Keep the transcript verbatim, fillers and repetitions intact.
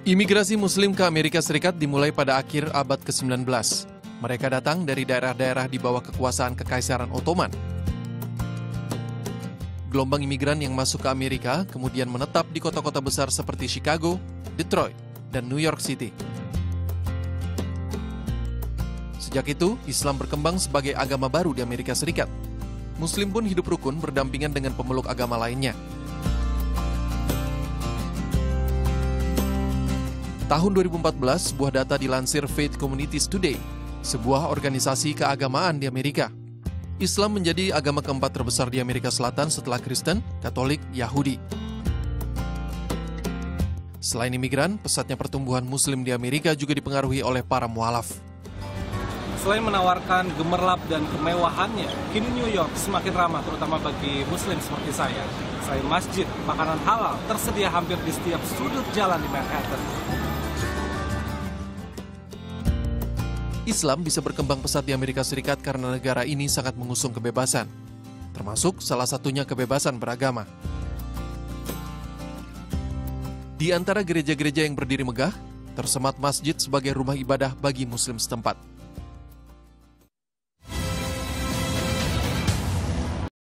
Imigrasi Muslim ke Amerika Serikat dimulai pada akhir abad ke sembilan belas. Mereka datang dari daerah-daerah di bawah kekuasaan Kekaisaran Ottoman. Gelombang imigran yang masuk ke Amerika kemudian menetap di kota-kota besar seperti Chicago, Detroit, dan New York City. Sejak itu, Islam berkembang sebagai agama baru di Amerika Serikat. Muslim pun hidup rukun berdampingan dengan pemeluk agama lainnya. Tahun dua ribu empat belas, sebuah data dilansir Faith Communities Today, sebuah organisasi keagamaan di Amerika. Islam menjadi agama keempat terbesar di Amerika Selatan setelah Kristen, Katolik, Yahudi. Selain imigran, pesatnya pertumbuhan Muslim di Amerika juga dipengaruhi oleh para mualaf. Selain menawarkan gemerlap dan kemewahannya, kini New York semakin ramah terutama bagi Muslim seperti saya. Selain masjid, makanan halal tersedia hampir di setiap sudut jalan di Manhattan. Islam bisa berkembang pesat di Amerika Serikat karena negara ini sangat mengusung kebebasan, termasuk salah satunya kebebasan beragama. Di antara gereja-gereja yang berdiri megah, tersemat masjid sebagai rumah ibadah bagi Muslim setempat.